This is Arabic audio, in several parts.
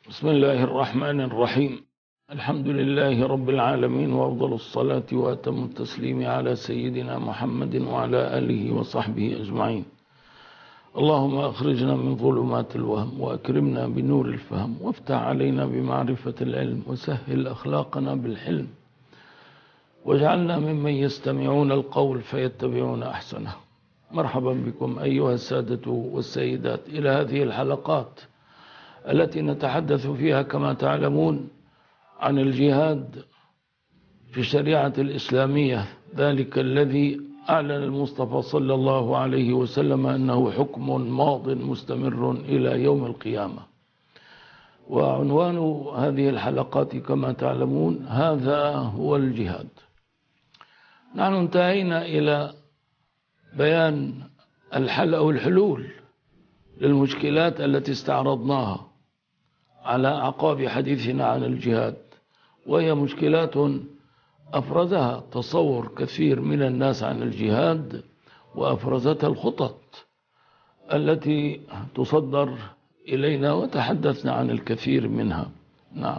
بسم الله الرحمن الرحيم. الحمد لله رب العالمين، وأفضل الصلاة وأتم التسليم على سيدنا محمد وعلى آله وصحبه أجمعين. اللهم أخرجنا من ظلمات الوهم وأكرمنا بنور الفهم، وافتح علينا بمعرفة العلم، وسهل أخلاقنا بالحلم، واجعلنا ممن يستمعون القول فيتبعون أحسنه. مرحبا بكم أيها السادة والسيدات إلى هذه الحلقات التي نتحدث فيها كما تعلمون عن الجهاد في الشريعة الإسلامية، ذلك الذي أعلن المصطفى صلى الله عليه وسلم أنه حكم ماض مستمر إلى يوم القيامة. وعنوان هذه الحلقات كما تعلمون هذا هو الجهاد. نحن انتهينا إلى بيان الحل أو الحلول للمشكلات التي استعرضناها على أعقاب حديثنا عن الجهاد، وهي مشكلات أفرزها تصور كثير من الناس عن الجهاد، وأفرزتها الخطط التي تصدر إلينا، وتحدثنا عن الكثير منها. نعم.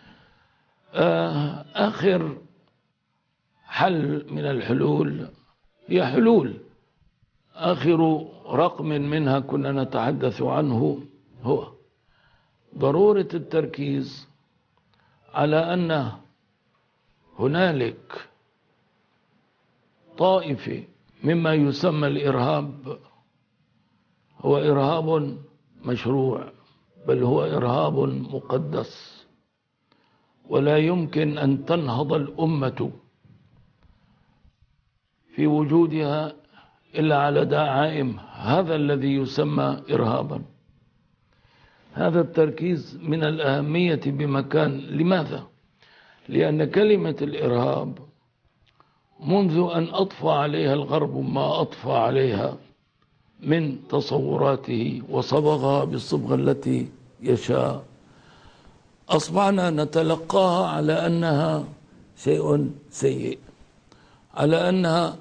آخر حل من الحلول هي حلول، آخر رقم منها كنا نتحدث عنه هو ضرورة التركيز على أن هنالك طائفة مما يسمى الإرهاب هو إرهاب مشروع، بل هو إرهاب مقدس، ولا يمكن أن تنهض الأمة في وجودها إلا على دعائم هذا الذي يسمى إرهابا. هذا التركيز من الأهمية بمكان. لماذا؟ لأن كلمة الإرهاب منذ أن أطفى عليها الغرب ما أطفى عليها من تصوراته وصبغها بالصبغة التي يشاء، أصبحنا نتلقاها على أنها شيء سيء، على أنها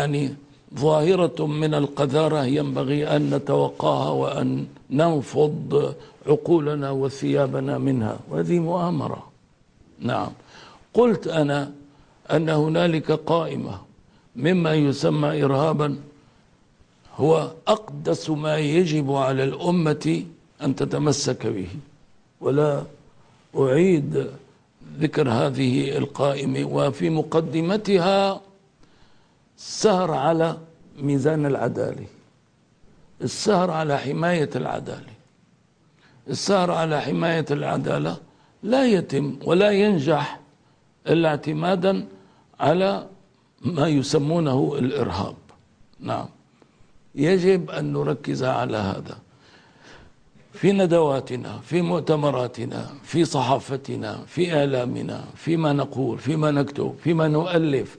ظاهرة من القذارة ينبغي أن نتوقاها وأن ننفض عقولنا وثيابنا منها، وهذه مؤامرة. نعم. قلت أنا أن هنالك قائمة مما يسمى إرهابا هو أقدس ما يجب على الأمة أن تتمسك به، ولا أعيد ذكر هذه القائمة، وفي مقدمتها السهر على ميزان العدالة، السهر على حماية العدالة. السهر على حماية العدالة لا يتم ولا ينجح إلا اعتمادا على ما يسمونه الإرهاب. نعم. يجب أن نركز على هذا في ندواتنا، في مؤتمراتنا، في صحافتنا، في إعلامنا، فيما نقول، فيما نكتب، فيما نؤلف،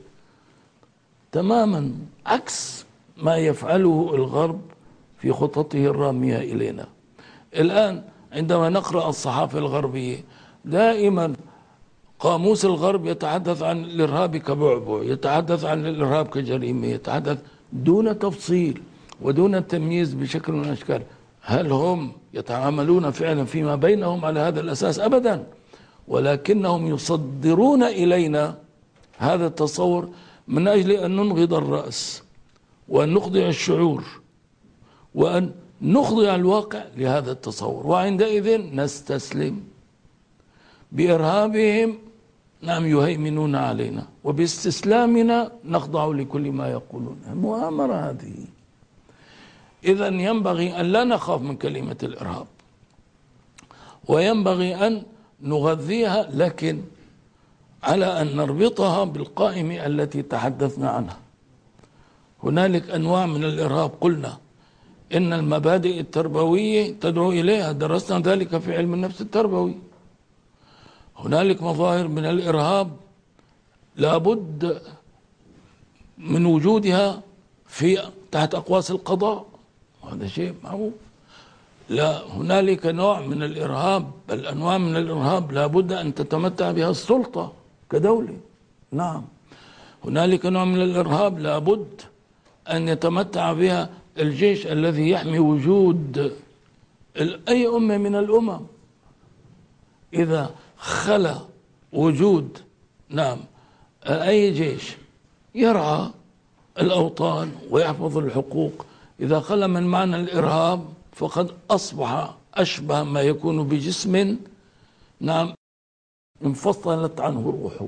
تماما عكس ما يفعله الغرب في خططه الرامية إلينا. الآن عندما نقرأ الصحافة الغربية دائما قاموس الغرب يتحدث عن الإرهاب كبعبع، يتحدث عن الإرهاب كجريمة، يتحدث دون تفصيل ودون تمييز بشكل من الأشكال. هل هم يتعاملون فعلا فيما بينهم على هذا الأساس؟ أبدا، ولكنهم يصدرون إلينا هذا التصور من أجل أن ننغض الرأس وأن نخضع الشعور وأن نخضع الواقع لهذا التصور، وعندئذ نستسلم بإرهابهم. نعم، يهيمنون علينا، وباستسلامنا نخضع لكل ما يقولون. المؤامرة هذه. إذن ينبغي أن لا نخاف من كلمة الإرهاب، وينبغي أن نغذيها، لكن على أن نربطها بالقائمة التي تحدثنا عنها. هنالك أنواع من الإرهاب، قلنا إن المبادئ التربوية تدعو إليها، درسنا ذلك في علم النفس التربوي. هنالك مظاهر من الإرهاب لابد من وجودها تحت أقواس القضاء، وهذا شيء معروف. لا، هنالك نوع من الإرهاب، بل أنواع من الإرهاب لابد أن تتمتع بها السلطة كدولة. نعم. هنالك نوع من الإرهاب لابد أن يتمتع بها الجيش الذي يحمي وجود أي أمة من الأمم. إذا خلا وجود نعم أي جيش يرعى الأوطان ويحفظ الحقوق، إذا خلا من معنى الإرهاب فقد أصبح أشبه ما يكون بجسم نعم انفصلت عنه روحه.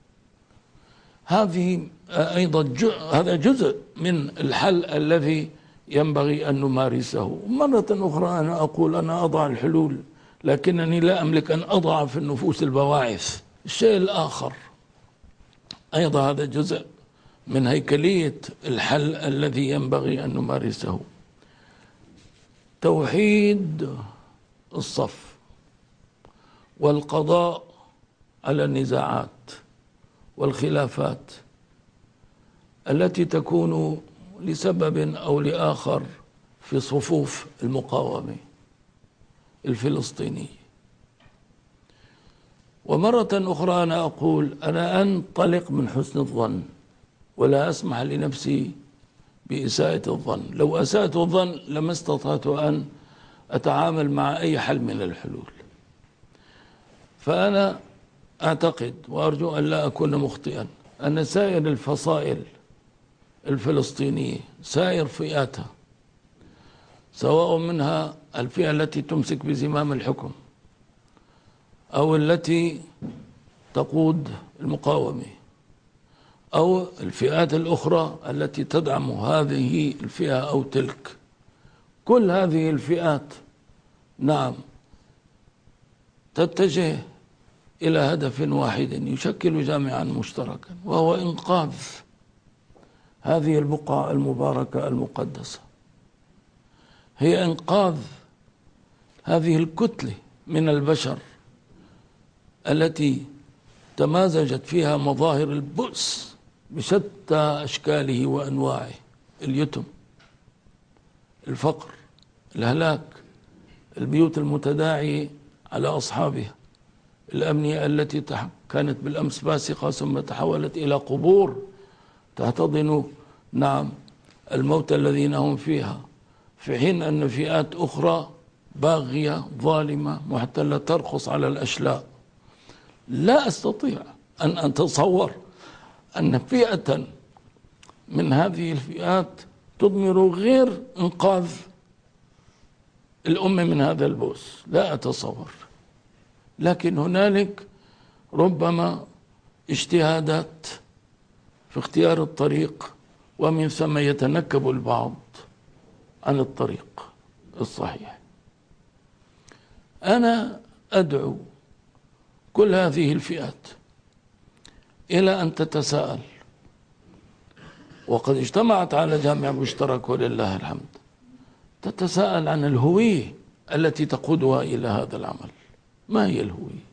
هذه أيضا هذا جزء من الحل الذي ينبغي أن نمارسه. مرة أخرى أنا أقول أنا أضع الحلول، لكنني لا أملك أن أضع في النفوس البواعث. الشيء الآخر أيضا هذا جزء من هيكلية الحل الذي ينبغي أن نمارسه، توحيد الصف والقضاء على النزاعات والخلافات التي تكون لسبب أو لآخر في صفوف المقاومة الفلسطيني. ومرة أخرى أنا أقول أنا أنطلق من حسن الظن ولا أسمح لنفسي بإساءة الظن. لو أسأت الظن لما استطعت أن أتعامل مع أي حل من الحلول. فأنا أعتقد وأرجو أن لا أكون مخطئا أن سائر الفصائل الفلسطينية سائر فئاتها، سواء منها الفئة التي تمسك بزمام الحكم أو التي تقود المقاومة أو الفئات الأخرى التي تدعم هذه الفئة أو تلك، كل هذه الفئات نعم تتجه إلى هدف واحد يشكل جامعا مشتركا، وهو إنقاذ هذه البقعة المباركة المقدسة، هي إنقاذ هذه الكتلة من البشر التي تمازجت فيها مظاهر البؤس بشتى أشكاله وأنواعه، اليتم، الفقر، الهلاك، البيوت المتداعية على أصحابها، الأمنية التي كانت بالأمس باسقة ثم تحولت إلى قبور تحتضن نعم الموتى الذين هم فيها، في حين أن فئات أخرى باغية ظالمة محتلة ترخص على الأشلاء. لا أستطيع أن أتصور أن فئة من هذه الفئات تضمر غير إنقاذ الأمة من هذا البؤس، لا أتصور. لكن هنالك ربما اجتهادات في اختيار الطريق، ومن ثم يتنكب البعض عن الطريق الصحيح. أنا أدعو كل هذه الفئات إلى أن تتساءل، وقد اجتمعت على جامع مشترك ولله الحمد، تتساءل عن الهوية التي تقودها إلى هذا العمل. ما هي الهوية؟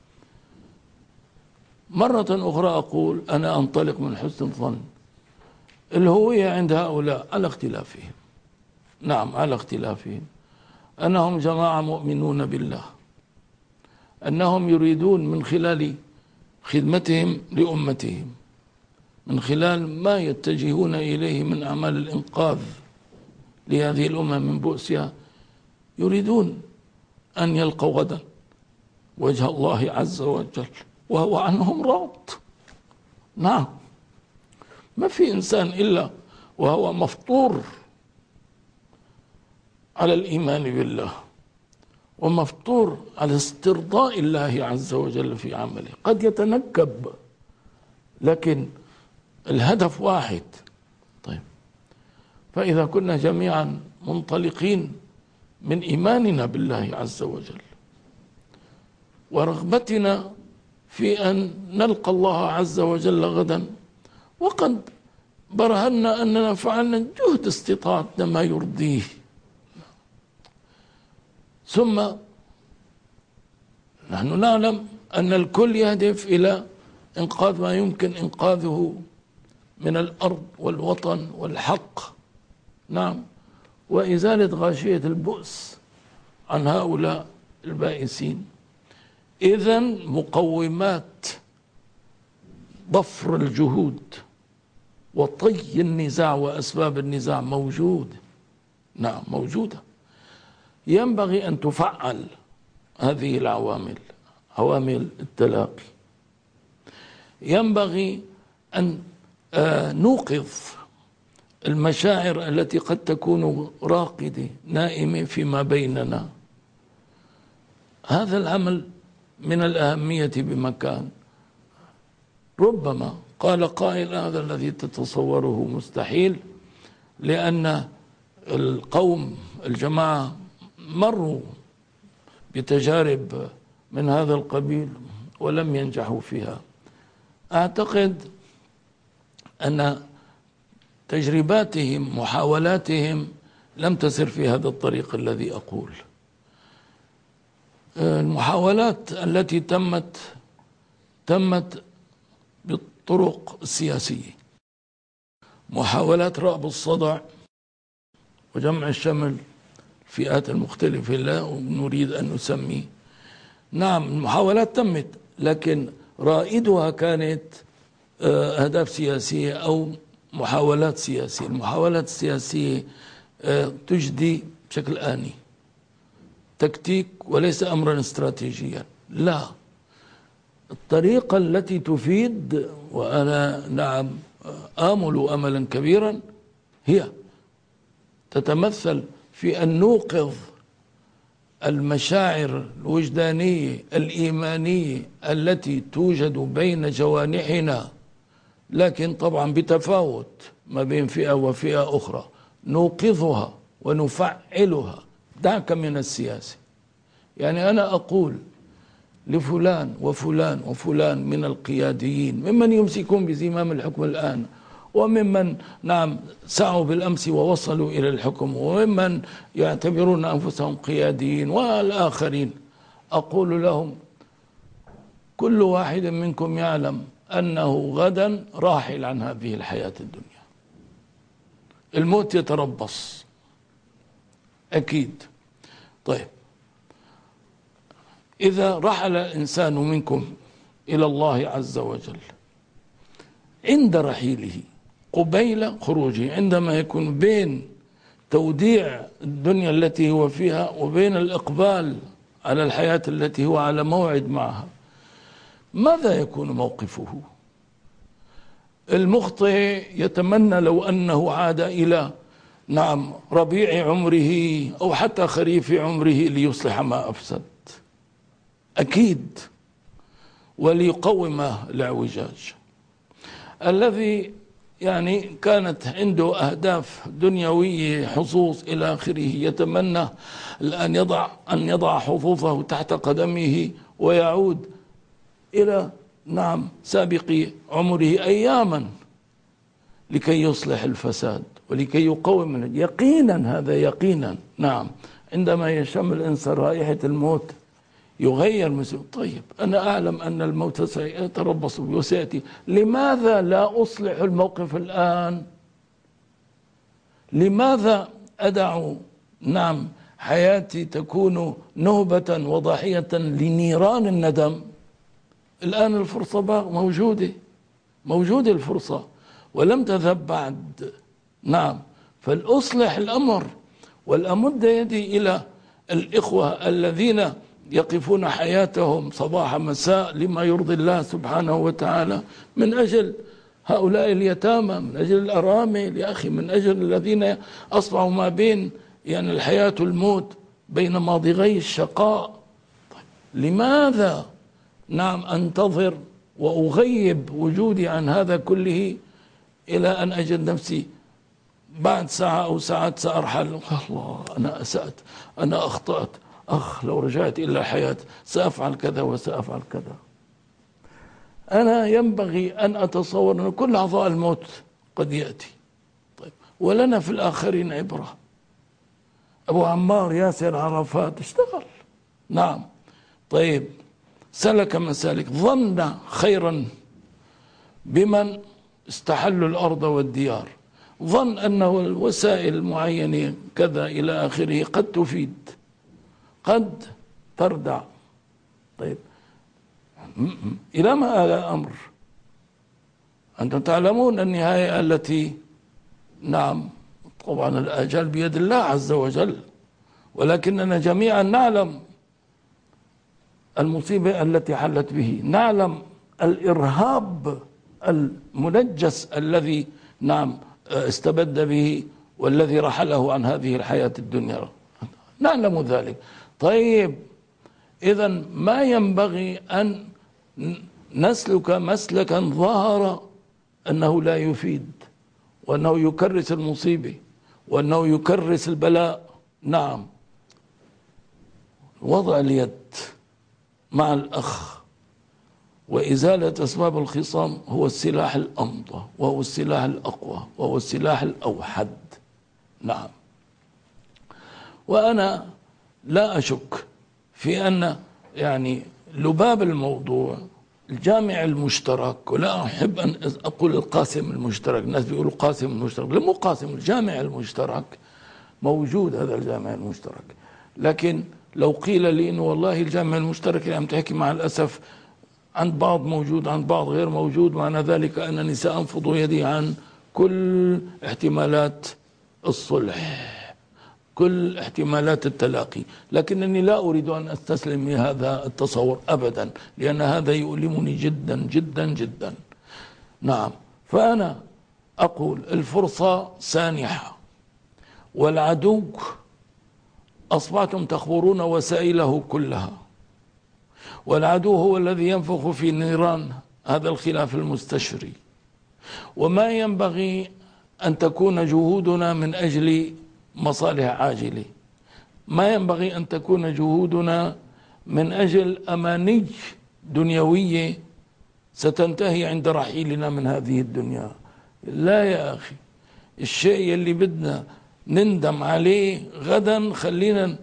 مرة أخرى أقول أنا أنطلق من حسن الظن. الهوية عند هؤلاء على اختلافهم، نعم على اختلافهم، أنهم جماعة مؤمنون بالله، أنهم يريدون من خلال خدمتهم لأمتهم، من خلال ما يتجهون إليه من أعمال الإنقاذ لهذه الأمة من بؤسها، يريدون أن يلقوا غدا وجه الله عز وجل وهو عنهم راض. نعم، ما في إنسان إلا وهو مفطور على الإيمان بالله ومفطور على استرضاء الله عز وجل في عمله. قد يتنكب لكن الهدف واحد. طيب، فإذا كنا جميعا منطلقين من إيماننا بالله عز وجل ورغبتنا في أن نلقى الله عز وجل غدا، وقد برهنا أننا فعلنا جهد استطاعتنا ما يرضيه، ثم نحن نعلم أن الكل يهدف إلى إنقاذ ما يمكن إنقاذه من الأرض والوطن والحق، نعم، وإزالة غاشية البؤس عن هؤلاء البائسين. إذن مقومات ضفر الجهود وطي النزاع وأسباب النزاع موجودة، نعم موجودة. ينبغي أن تفعل هذه العوامل عوامل التلاقي. ينبغي أن نوقظ المشاعر التي قد تكون راقدة نائمة فيما بيننا. هذا العمل من الأهمية بمكان. ربما قال قائل هذا الذي تتصوره مستحيل، لأن القوم الجماعة مروا بتجارب من هذا القبيل ولم ينجحوا فيها. أعتقد أن تجرباتهم محاولاتهم لم تسر في هذا الطريق الذي أقول. المحاولات التي تمت بالطرق السياسية، محاولات رأب الصدع وجمع الشمل الفئات المختلفة لا نريد أن نسمي. نعم المحاولات تمت، لكن رائدها كانت أهداف سياسية أو محاولات سياسية. المحاولات السياسية تجدي بشكل آني تكتيك وليس أمرا استراتيجيا. لا، الطريقة التي تفيد، وأنا نعم آمل أملا كبيرا، هي تتمثل في أن نوقظ المشاعر الوجدانية الإيمانية التي توجد بين جوانحنا، لكن طبعا بتفاوت ما بين فئة وفئة أخرى. نوقظها ونفعلها. دعك من السياسة. يعني أنا أقول لفلان وفلان وفلان من القياديين ممن يمسكون بزمام الحكم الآن، وممن نعم سعوا بالأمس ووصلوا إلى الحكم، وممن يعتبرون أنفسهم قياديين والآخرين، أقول لهم كل واحد منكم يعلم أنه غدا راحل عن هذه الحياة الدنيا. الموت يتربص أكيد. طيب إذا رحل الإنسان منكم إلى الله عز وجل عند رحيله قبيل خروجه، عندما يكون بين توديع الدنيا التي هو فيها وبين الإقبال على الحياة التي هو على موعد معها، ماذا يكون موقفه؟ المخطئ يتمنى لو أنه عاد إلى نعم ربيع عمره أو حتى خريف عمره ليصلح ما أفسد، أكيد، وليقوم الاعوجاج. الذي يعني كانت عنده أهداف دنيوية حظوظ إلى آخره يتمنى أن يضع حظوظه تحت قدمه ويعود إلى نعم سابق عمره أياما لكي يصلح الفساد ولكي يقوم يقينا. هذا يقينا. نعم عندما يشم الإنسان رائحة الموت يغير مسؤول. طيب أنا أعلم أن الموت سيتربص بي وسيأتي، لماذا لا أصلح الموقف الآن؟ لماذا أدع نعم حياتي تكون نهبة وضحية لنيران الندم؟ الآن الفرصة موجودة الفرصة ولم تذهب بعد. نعم فلأصلح الأمر والأمد يدي إلى الإخوة الذين يقفون حياتهم صباح مساء لما يرضي الله سبحانه وتعالى، من أجل هؤلاء اليتامى، من أجل الأرامل يا أخي، من أجل الذين أصبحوا ما بين يعني الحياة والموت، بين ماضغي الشقاء. طيب لماذا نعم أنتظر وأغيب وجودي عن هذا كله إلى أن أجد نفسي بعد ساعة أو ساعات سأرحل؟ الله أنا أسأت، أنا أخطأت، لو رجعت إلى الحياة سأفعل كذا وسأفعل كذا. أنا ينبغي أن أتصور أن كل لحظة الموت قد يأتي. طيب ولنا في الآخرين عبرة. أبو عمار ياسر عرفات اشتغل، نعم، طيب سلك مسالك، ظن خيرا بمن استحلوا الأرض والديار، ظن أنه الوسائل المعينة كذا إلى آخره قد تفيد قد تردع. طيب إلى ما هذا الأمر؟ أنتم تعلمون النهاية التي نعم طبعا الآجال بيد الله عز وجل، ولكننا جميعا نعلم المصيبة التي حلت به. نعلم الإرهاب المنجس الذي نعم استبد به والذي رحله عن هذه الحياة الدنيا، نعلم ذلك. طيب إذا ما ينبغي أن نسلك مسلكا ظهر أنه لا يفيد، وأنه يكرس المصيبة، وأنه يكرس البلاء. نعم، وضع اليد مع الأخ وإزالة أسباب الخصام هو السلاح الأمضى، وهو السلاح الأقوى، وهو السلاح الأوحد. نعم، وأنا لا أشك في أن يعني لباب الموضوع الجامع المشترك، ولا أحب أن أقول القاسم المشترك، الناس بيقولوا قاسم المشترك، لا مو قاسم، الجامع المشترك موجود، هذا الجامع المشترك. لكن لو قيل لي إنه والله الجامع المشترك اللي عم تحكي مع الأسف عند بعض موجود عند بعض غير موجود، معنى ذلك أنني سأنفض يدي عن كل احتمالات الصلح، كل احتمالات التلاقي. لكنني لا أريد أن أستسلم لهذا التصور أبدا، لأن هذا يؤلمني جدا جدا جدا. نعم، فأنا أقول الفرصة سانحة، والعدو أصبحتم تخبرون وسائله كلها، والعدو هو الذي ينفخ في نيران هذا الخلاف المستشري. وما ينبغي أن تكون جهودنا من أجل مصالح عاجلة، ما ينبغي أن تكون جهودنا من أجل أماني دنيوية ستنتهي عند رحيلنا من هذه الدنيا. لا يا أخي، الشيء اللي بدنا نندم عليه غدا خلينا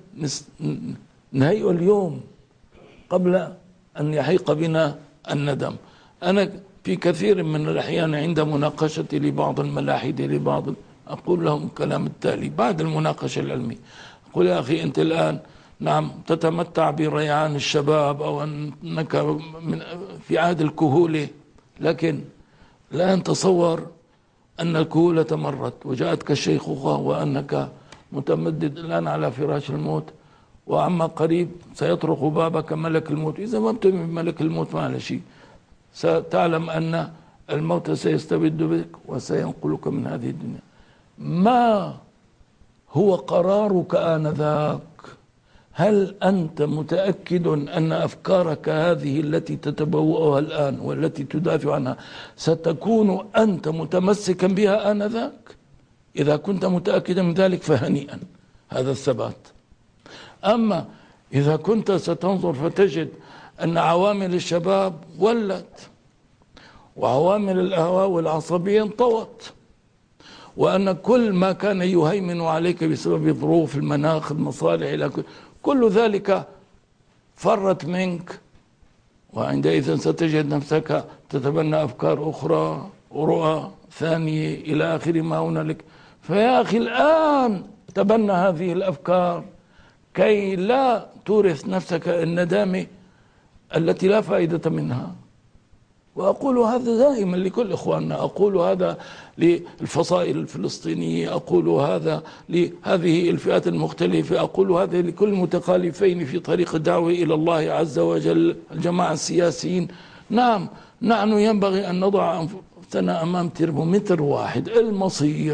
نهيئه اليوم قبل أن يحيق بنا الندم. أنا في كثير من الأحيان عند مناقشتي لبعض الملاحدة لبعض أقول لهم الكلام التالي بعد المناقشة العلمية، أقول يا أخي أنت الآن نعم تتمتع بريعان الشباب أو أنك في عهد الكهولة، لكن الآن تصور أن الكهولة مرت وجاءتك الشيخوخة وأنك متمدد الآن على فراش الموت، وعما قريب سيطرق بابك ملك الموت. إذا ما بتؤمن بملك الموت ما على شيء، ستعلم أن الموت سيستبد بك وسينقلك من هذه الدنيا. ما هو قرارك آنذاك؟ هل أنت متأكد أن أفكارك هذه التي تتبوأها الآن والتي تدافع عنها ستكون أنت متمسكا بها آنذاك؟ إذا كنت متأكدا من ذلك فهنيئا، هذا الثبات. أما إذا كنت ستنظر فتجد أن عوامل الشباب ولت، وعوامل الأهواء والعصبية انطوت، وأن كل ما كان يهيمن عليك بسبب ظروف المناخ المصالح إلى كل ذلك فرت منك، وعندئذ ستجد نفسك تتبنى أفكار أخرى ورؤى ثانية إلى آخر ما هنالك. فيا أخي الآن تبنى هذه الأفكار كي لا تورث نفسك الندامة التي لا فائدة منها. وأقول هذا دائما لكل إخواننا، أقول هذا للفصائل الفلسطينية، أقول هذا لهذه الفئات المختلفة، أقول هذا لكل المتخالفين في طريق الدعوة إلى الله عز وجل، الجماعة السياسيين. نعم، نحن ينبغي أن نضع أنفسنا أمام ترمومتر واحد، المصير.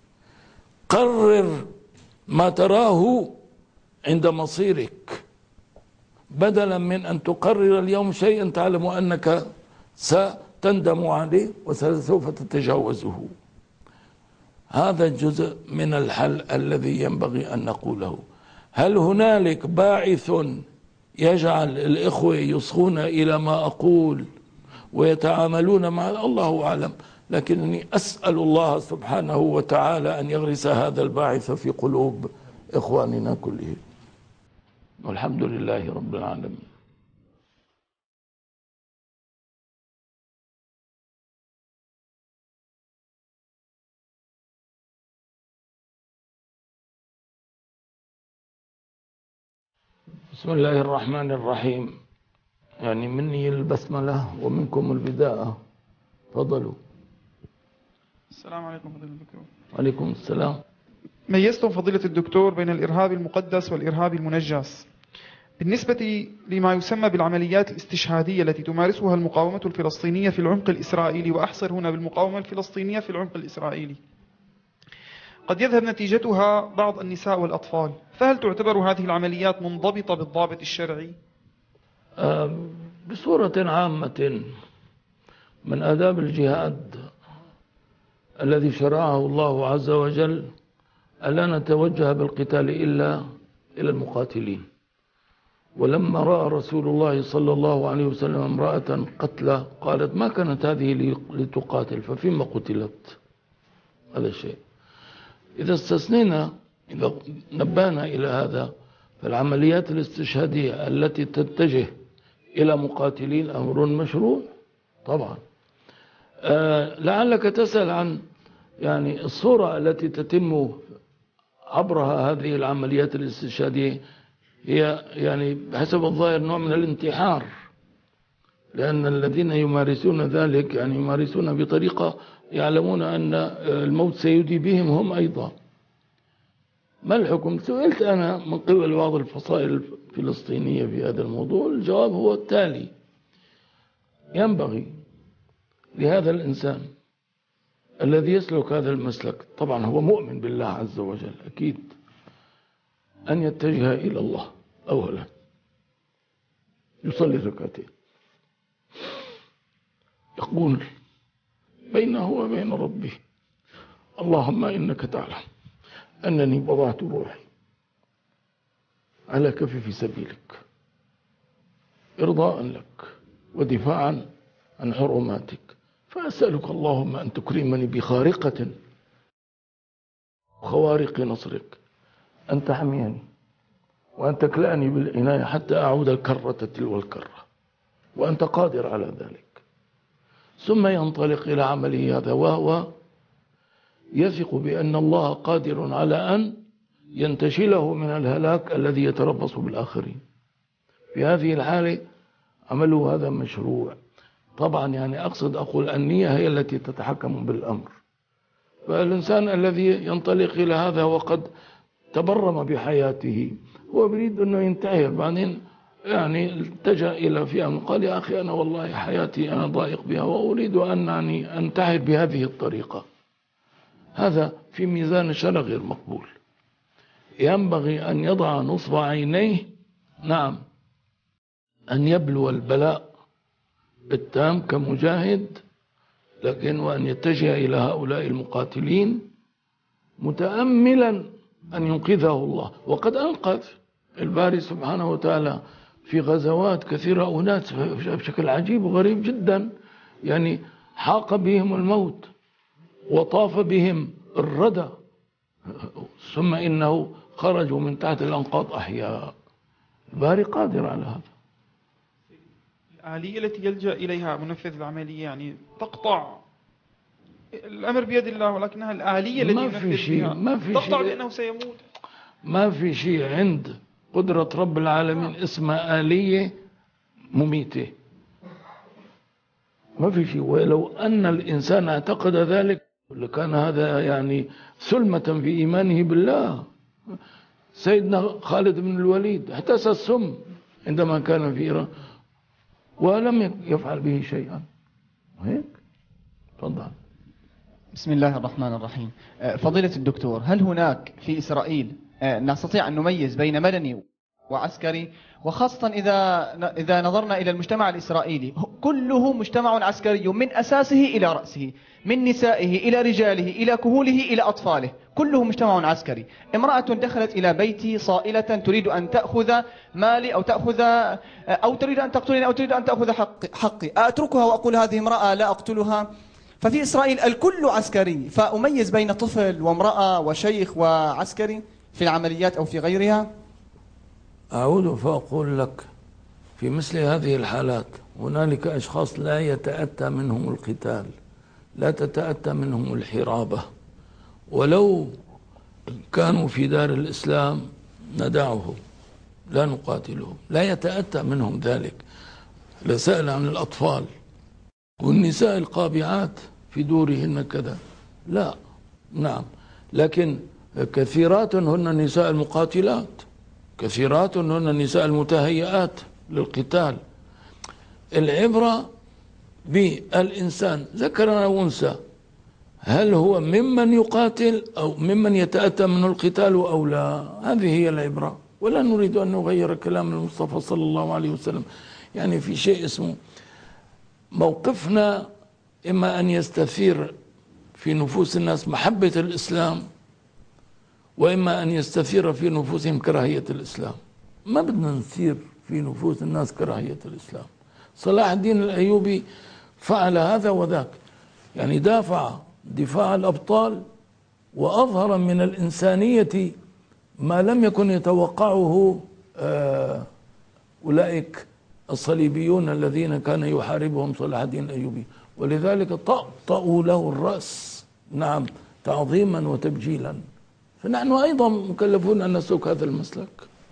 قرر ما تراه عند مصيرك، بدلا من أن تقرر اليوم شيئا تعلم أنك ستندم عليه وسوف تتجاوزه. هذا جزء من الحل الذي ينبغي أن نقوله. هل هنالك باعث يجعل الإخوة يصغون إلى ما أقول ويتعاملون مع الله أعلم، لكنني أسأل الله سبحانه وتعالى أن يغرس هذا الباعث في قلوب إخواننا كلهم، والحمد لله رب العالمين. بسم الله الرحمن الرحيم. يعني مني البسملة ومنكم البداءة. تفضلوا. السلام عليكم فضيلة الدكتور. وعليكم السلام. ميزتم فضيلة الدكتور بين الإرهاب المقدس والإرهاب المنجس. بالنسبة لما يسمى بالعمليات الاستشهادية التي تمارسها المقاومة الفلسطينية في العمق الإسرائيلي، وأحصر هنا بالمقاومة الفلسطينية في العمق الإسرائيلي، قد يذهب نتيجتها بعض النساء والأطفال، فهل تعتبر هذه العمليات منضبطة بالضابط الشرعي؟ بصورة عامة من آداب الجهاد الذي شرعه الله عز وجل ألا نتوجه بالقتال إلا إلى المقاتلين. ولما رأى رسول الله صلى الله عليه وسلم امرأة قتلى قالت ما كانت هذه لتقاتل ففيما قتلت. هذا الشيء إذا استثنينا، إذا نبهنا إلى هذا، فالعمليات الاستشهادية التي تتجه إلى مقاتلين أمر مشروع طبعا. لعلك تسأل عن يعني الصورة التي تتم عبرها هذه العمليات الاستشهادية، هي يعني بحسب الظاهر نوع من الانتحار، لأن الذين يمارسون ذلك يعني يمارسون بطريقة يعلمون أن الموت سيدي بهم هم أيضا. ما الحكم؟ سئلت أنا من قبل بعض الفصائل الفلسطينية في هذا الموضوع، الجواب هو التالي: ينبغي لهذا الإنسان الذي يسلك هذا المسلك، طبعا هو مؤمن بالله عز وجل أكيد، أن يتجه إلى الله أولا، يصلي ركعتين، يقول بينه وبين ربه: اللهم إنك تعلم أنني وضعت روحي على كف في سبيلك إرضاء لك ودفاعا عن حرماتك، فأسألك اللهم أن تكرمني بخارقة خوارق نصرك، أن تحميني وأن تكلأني بالعناية حتى أعود الكرة تلو الكرة، وأنت قادر على ذلك. ثم ينطلق إلى عمله هذا وهو يثق بأن الله قادر على أن ينتشله من الهلاك الذي يتربص بالآخرين. في هذه الحالة عمله هذا مشروع طبعا. يعني أقول النية هي التي تتحكم بالأمر. فالإنسان الذي ينطلق إلى هذا وقد تبرم بحياته هو يريد أنه ينتهي، بعدين يعني التجأ إلى فئة قال: يا أخي أنا والله حياتي أنا ضائق بها وأريد أن يعني أنتحر بهذه الطريقة. هذا في ميزان الشرع غير مقبول. ينبغي أن يضع نصب عينيه، نعم، أن يبلو البلاء التام كمجاهد، لكن وأن يتجه إلى هؤلاء المقاتلين متأملا أن ينقذه الله. وقد أنقذ الباري سبحانه وتعالى في غزوات كثيرة أناس بشكل عجيب وغريب جدا، يعني حاق بهم الموت وطاف بهم الردى، ثم إنه خرجوا من تحت الأنقاض أحياء. الباري قادر على هذا. الآلية التي يلجأ إليها منفذ العملية يعني تقطع الأمر بيد الله، ولكنها الآلية التي ينفذ بها تقطع بأنه سيموت. ما في شيء عند قدرة رب العالمين اسمها آلية مميتة، ما في شيء. ولو أن الإنسان اعتقد ذلك لكان هذا يعني سلمة في إيمانه بالله. سيدنا خالد بن الوليد احتسى السم عندما كان في إيران ولم يفعل به شيئا. هيك تفضل. بسم الله الرحمن الرحيم. فضيلة الدكتور، هل هناك في إسرائيل نستطيع أن نميز بين مدني وعسكري، وخاصة إذا نظرنا إلى المجتمع الإسرائيلي كله مجتمع عسكري من أساسه إلى رأسه، من نسائه إلى رجاله إلى كهوله إلى أطفاله، كله مجتمع عسكري. امرأة دخلت إلى بيتي صائلة تريد أن تأخذ مالي أو تريد أن تقتلني أو تريد أن تأخذ حقي، أتركها وأقول هذه امرأة لا أقتلها؟ ففي إسرائيل الكل عسكري، فأميز بين طفل وامرأة وشيخ وعسكري في العمليات أو في غيرها؟ أعود فأقول لك في مثل هذه الحالات هنالك أشخاص لا يتأتى منهم القتال، لا تتأتى منهم الحرابة، ولو كانوا في دار الإسلام ندعهم لا نقاتلهم، لا يتأتى منهم ذلك. لسأل عن الأطفال والنساء القابعات في دورهن كذا، لا، نعم، لكن كثيرات هن النساء المقاتلات كثيرات هن النساء المتهيئات للقتال. العبرة بالإنسان ذكر أو أنثى، هل هو ممن يقاتل أو ممن يتأتى منه القتال أو لا؟ هذه هي العبرة، ولا نريد أن نغير كلام المصطفى صلى الله عليه وسلم. يعني في شيء اسمه موقفنا، إما أن يستثير في نفوس الناس محبة الإسلام، وإما أن يستثير في نفوسهم كراهية الإسلام. ما بدنا نثير في نفوس الناس كراهية الإسلام. صلاح الدين الأيوبي فعل هذا وذاك، يعني دافع دفاع الأبطال، وأظهر من الإنسانية ما لم يكن يتوقعه أولئك الصليبيون الذين كان يحاربهم صلاح الدين الأيوبي، ولذلك طأطأوا له الرأس، نعم، تعظيما وتبجيلا. فنحن أيضا مكلفون أن نسلك هذا المسلك.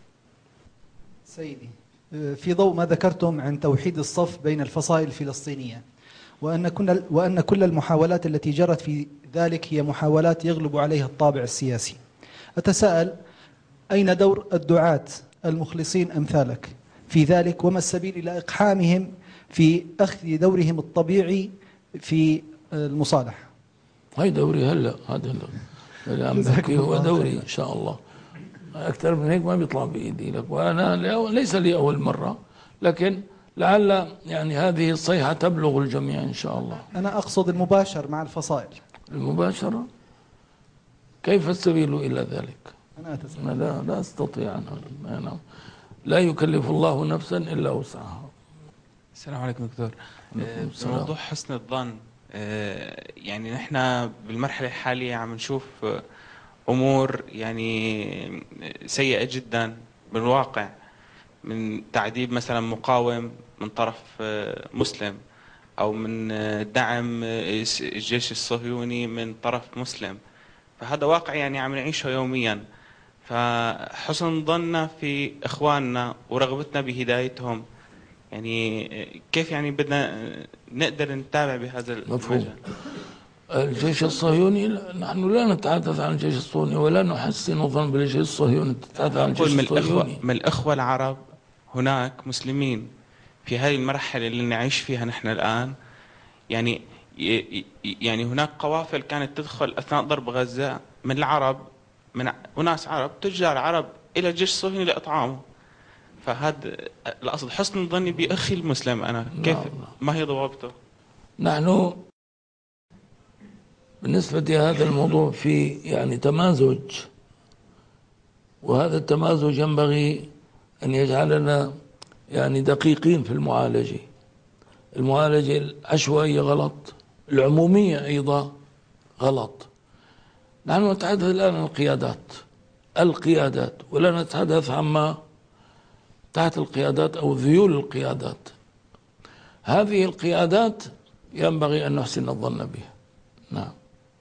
سيدي، في ضوء ما ذكرتم عن توحيد الصف بين الفصائل الفلسطينية، وأن كل المحاولات التي جرت في ذلك هي محاولات يغلب عليها الطابع السياسي، أتساءل أين دور الدعاة المخلصين أمثالك في ذلك، وما السبيل إلى إقحامهم في أخذ دورهم الطبيعي في المصالحة؟ هاي دوري هلا، هذا الآن بحكي هو دوري إن شاء الله. أكثر من هيك ما بيطلع بإيدي لك، وأنا ليس لي أول مرة، لكن لعل يعني هذه الصيحة تبلغ الجميع إن شاء الله. أنا أقصد المباشر مع الفصائل. المباشرة؟ كيف السبيل إلى ذلك؟ أنا لا أستطيع أنا لا يكلف الله نفسا إلا وسعها. السلام عليكم دكتور. موضوع حسن الظن، يعني نحن بالمرحلة الحالية عم نشوف أمور يعني سيئة جدا بالواقع، من تعذيب مثلا مقاوم من طرف مسلم، أو من دعم الجيش الصهيوني من طرف مسلم. فهذا واقع يعني عم نعيشه يوميا. فحسن ظننا في إخواننا ورغبتنا بهدايتهم، يعني كيف يعني بدنا نقدر نتابع بهذا المجال؟ الجيش الصهيوني، نحن لا نتحدث عن الجيش الصهيوني ولا نحسن ظن بالجيش الصهيوني، نتحدث عن الجيش الصهيوني. من الأخوة العرب هناك مسلمين في هذه المرحلة اللي نعيش فيها نحن الآن، يعني هناك قوافل كانت تدخل أثناء ضرب غزة من العرب، من أناس عرب تجار عرب إلى الجيش الصهيوني لإطعامه. فهذا الأصل حسن ظني بأخي المسلم أنا، كيف ما هي ضوابطه؟ نحن بالنسبة لهذا الموضوع في يعني تمازج، وهذا التمازج ينبغي أن يجعلنا يعني دقيقين في المعالجة. المعالجة العشوائية غلط، العمومية أيضا غلط. نحن نتحدث الآن عن القيادات، ولا نتحدث عما تحت القيادات أو ذيول القيادات. هذه القيادات ينبغي أن نحسن الظن بها، نعم،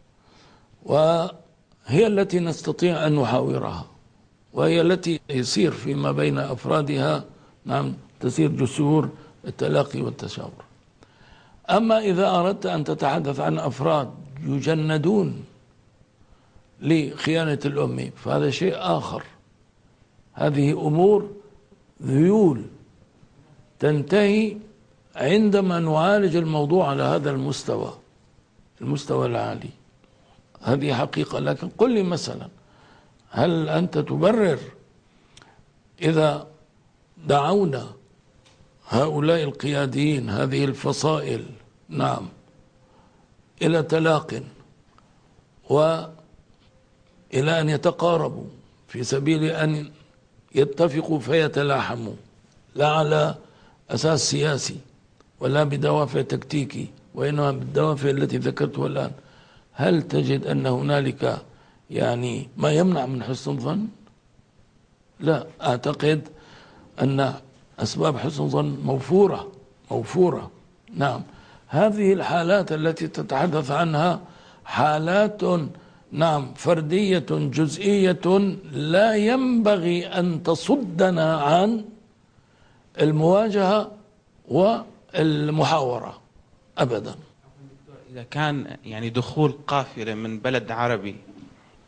وهي التي نستطيع أن نحاورها، وهي التي يصير فيما بين أفرادها، نعم، تسير جسور التلاقي والتشاور. أما إذا أردت أن تتحدث عن أفراد يجندون لخيانة الأمة فهذا شيء آخر. هذه أمور ذيول تنتهي عندما نعالج الموضوع على هذا المستوى العالي. هذه حقيقة. لكن قل لي مثلا، هل أنت تبرر إذا دعونا هؤلاء القياديين، هذه الفصائل، نعم، إلى تلاق وإلى أن يتقاربوا في سبيل أن يتفقوا فيتلاحموا، لا على أساس سياسي ولا بدوافع تكتيكي، وإنما بالدوافع التي ذكرتها الآن، هل تجد أن هنالك يعني ما يمنع من حسن الظن؟ لا، أعتقد أن أسباب حسن الظن موفورة. نعم، هذه الحالات التي تتحدث عنها حالات، نعم، فردية جزئية، لا ينبغي أن تصدنا عن المواجهة والمحاورة أبدا. إذا كان يعني دخول قافلة من بلد عربي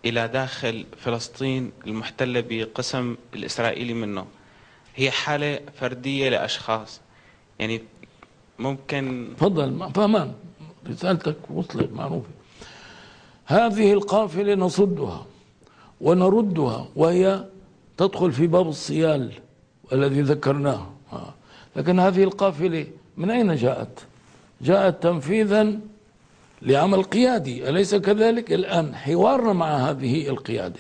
إلى داخل فلسطين المحتلة بقسم الإسرائيلي منه، هي حالة فردية لأشخاص، يعني ممكن. تفضل فهمان، رسالتك وصلت معروفة. هذه القافلة نصدها ونردها، وهي تدخل في باب الصيال الذي ذكرناه. لكن هذه القافلة من أين جاءت؟ جاءت تنفيذا لعمل قيادي، أليس كذلك؟ الآن حوارنا مع هذه القيادة،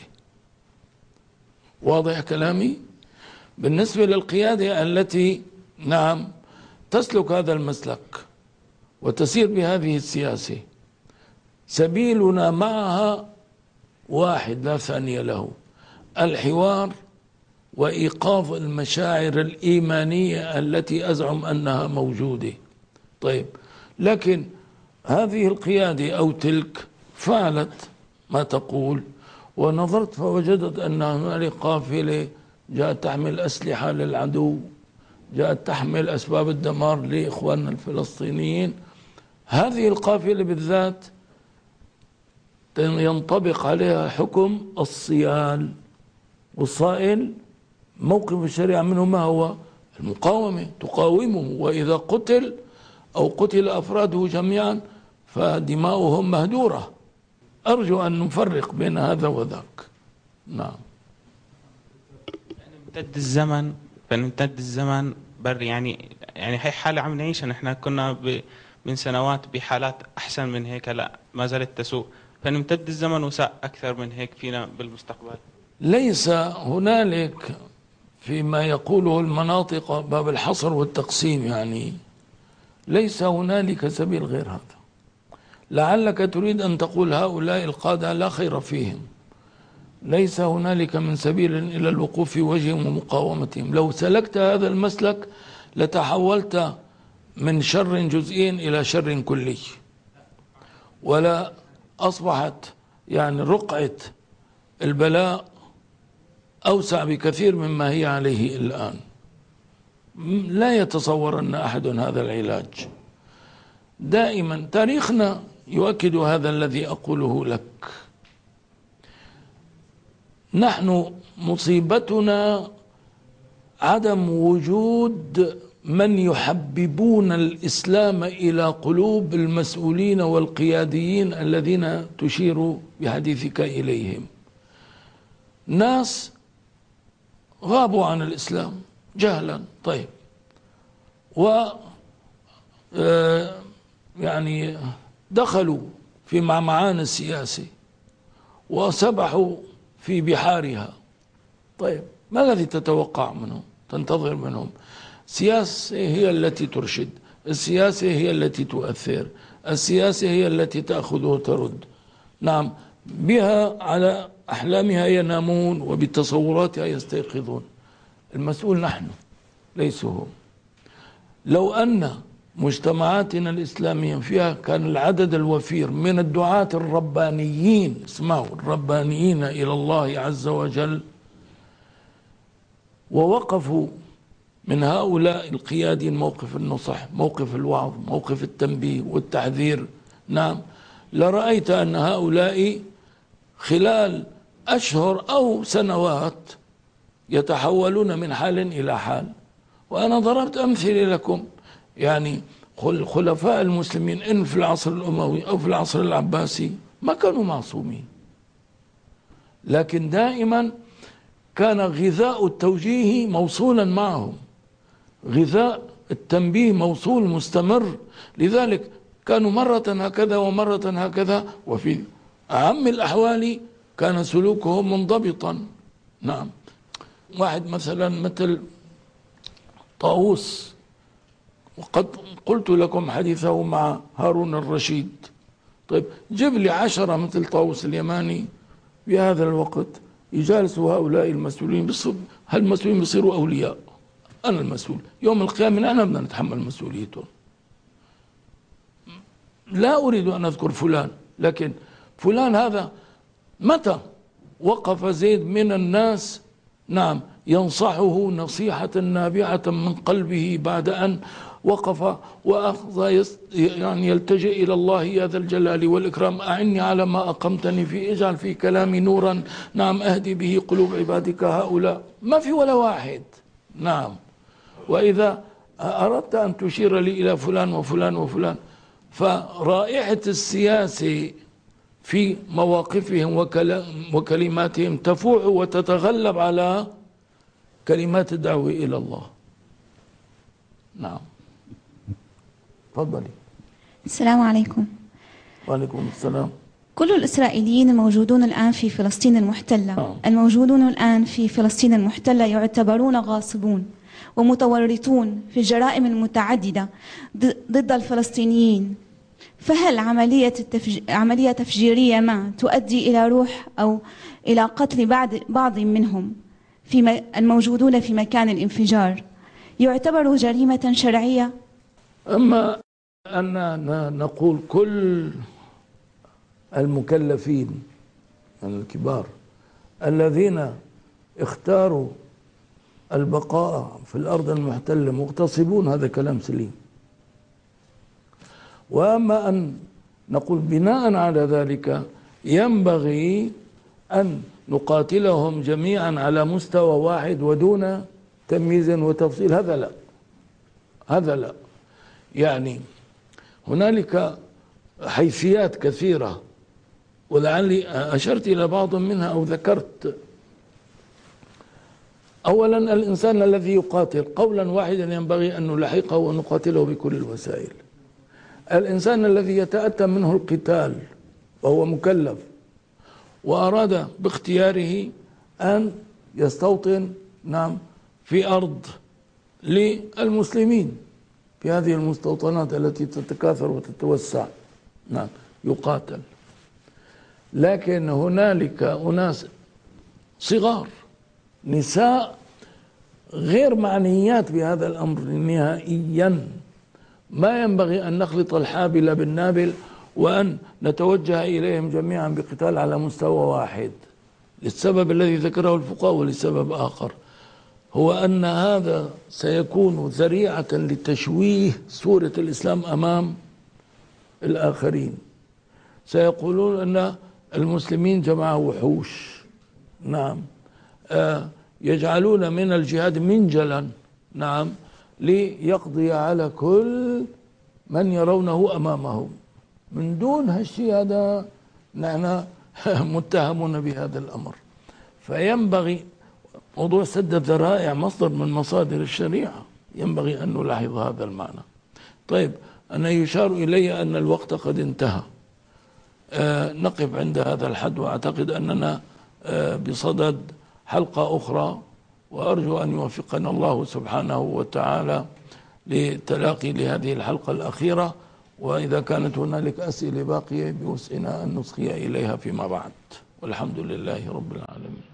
واضح كلامي؟ بالنسبة للقيادة التي نعم تسلك هذا المسلك وتسير بهذه السياسة، سبيلنا معها واحد لا ثاني له: الحوار وإيقاظ المشاعر الإيمانية التي أزعم أنها موجودة. طيب، لكن هذه القيادة أو تلك فعلت ما تقول، ونظرت فوجدت أن هنالك قافلة جاءت تحمل أسلحة للعدو، جاءت تحمل أسباب الدمار لإخواننا الفلسطينيين. هذه القافلة بالذات ينطبق عليها حكم الصيال، والصائل موقف الشريعة منه ما هو؟ المقاومة، تقاومه، وإذا قتل أو قتل أفراده جميعا فدماؤهم مهدورة. أرجو أن نفرق بين هذا وذاك. نعم. فنمتد الزمن يعني هي حالة عم نعيشها نحن. كنا من سنوات بحالات أحسن من هيك، لا ما زالت تسوء، فنمتد الزمن وساء أكثر من هيك فينا بالمستقبل. ليس هنالك فيما يقوله المناطق باب الحصر والتقسيم، يعني ليس هنالك سبيل غير هذا. لعلك تريد أن تقول هؤلاء القادة لا خير فيهم، ليس هنالك من سبيل إلى الوقوف في وجههم ومقاومتهم. لو سلكت هذا المسلك لتحولت من شر جزئي إلى شر كلي، ولا أصبحت يعني رقعة البلاء أوسع بكثير مما هي عليه الآن. لا يتصور أن أحد هذا العلاج. دائما تاريخنا يؤكد هذا الذي أقوله لك. نحن مصيبتنا عدم وجود من يحببون الإسلام إلى قلوب المسؤولين والقياديين الذين تشير بحديثك إليهم. ناس غابوا عن الإسلام جهلا. طيب، و يعني دخلوا في معمعان السياسة وسبحوا في بحارها. طيب، ما الذي تتوقع منهم؟ تنتظر منهم؟ السياسة هي التي ترشد، السياسة هي التي تؤثر، السياسة هي التي تأخذ وترد. نعم، بها على أحلامها ينامون وبتصوراتها يستيقظون. المسؤول نحن ليسوا هم. لو أن مجتمعاتنا الإسلامية فيها كان العدد الوفير من الدعاة الربانيين، اسمعوا، الربانيين إلى الله عز وجل، ووقفوا من هؤلاء القيادين موقف النصح، موقف الوعظ، موقف التنبيه والتحذير، نعم، لرأيت أن هؤلاء خلال أشهر أو سنوات يتحولون من حال إلى حال. وأنا ضربت أمثلة لكم، يعني خلفاء المسلمين إن في العصر الأموي أو في العصر العباسي ما كانوا معصومين، لكن دائما كان غذاء التوجيه موصولا معهم، غذاء التنبيه موصول مستمر. لذلك كانوا مرة هكذا ومرة هكذا، وفي أعم الأحوال كان سلوكهم منضبطا. نعم، واحد مثلا مثل طاووس، وقد قلت لكم حديثه مع هارون الرشيد. طيب، جيب لي 10 مثل طاووس اليماني بهذا الوقت يجالسوا هؤلاء المسؤولين. هل المسؤولين بيصيروا أولياء؟ أنا المسؤول يوم القيامة، نحن بدنا نتحمل مسؤوليتهم. لا أريد أن أذكر فلان، لكن فلان هذا متى وقف زيد من الناس، نعم، ينصحه نصيحة نابعة من قلبه بعد أن وقف وأخذ يعني يلتجئ إلى الله يا ذا الجلال والإكرام، أعني على ما أقمتني فيه، اجعل في كلامي نورا، نعم، أهدي به قلوب عبادك هؤلاء. ما في ولا واحد. نعم. وإذا أردت أن تشير لي إلى فلان وفلان وفلان، فرائحة السياسة في مواقفهم وكلماتهم تفوح وتتغلب على كلمات الدعوة إلى الله. نعم. تفضلي. السلام عليكم. وعليكم السلام. كل الإسرائيليين الموجودون الآن في فلسطين المحتلة الموجودون الآن في فلسطين المحتلة يعتبرون غاصبون ومتورطون في الجرائم المتعددة ضد الفلسطينيين، فهل عملية تفجيرية ما تؤدي إلى روح أو إلى قتل بعض منهم الموجودون في مكان الانفجار يعتبر جريمة شرعية؟ أما أننا نقول كل المكلفين الكبار الذين اختاروا البقاء في الأرض المحتلة مغتصبون، هذا كلام سليم. وأما أن نقول بناء على ذلك ينبغي أن نقاتلهم جميعا على مستوى واحد ودون تمييز وتفصيل، هذا لا، هذا لا. يعني هنالك حيثيات كثيرة، ولعلي أشرت إلى بعض منها أو ذكرت. أولا، الإنسان الذي يقاتل قولا واحدا ينبغي أن نلحقه ونقاتله بكل الوسائل. الإنسان الذي يتأتى منه القتال وهو مكلف وأراد باختياره أن يستوطن، نعم، في أرض للمسلمين في هذه المستوطنات التي تتكاثر وتتوسع، نعم، يقاتل. لكن هنالك أناس صغار، نساء، غير معنيات بهذا الأمر نهائيا. ما ينبغي أن نخلط الحابل بالنابل وأن نتوجه إليهم جميعا بقتال على مستوى واحد، للسبب الذي ذكره الفقهاء ولسبب آخر، هو أن هذا سيكون ذريعة لتشويه صورة الإسلام أمام الآخرين. سيقولون أن المسلمين جماعة وحوش، نعم، يجعلون من الجهاد منجلا، نعم، ليقضي على كل من يرونه أمامهم. من دون هالشيء هذا نحن متهمون بهذا الأمر. فينبغي موضوع سد الذرائع مصدر من مصادر الشريعة، ينبغي أن نلاحظ هذا المعنى. طيب، أنا يشار إلي أن الوقت قد انتهى. نقف عند هذا الحد، وأعتقد أننا بصدد حلقة أخرى، وأرجو أن يوفقنا الله سبحانه وتعالى لتلاقي لهذه الحلقة الأخيرة، وإذا كانت هنالك أسئلة باقية بوسعنا أن نصغي إليها فيما بعد، والحمد لله رب العالمين.